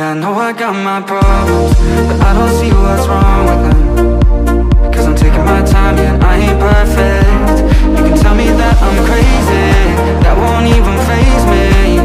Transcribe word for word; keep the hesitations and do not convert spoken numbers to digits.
I know I got my problems, but I don't see what's wrong with them. Cause I'm taking my time, yeah, I ain't perfect. You can tell me that I'm crazy, that won't even faze me.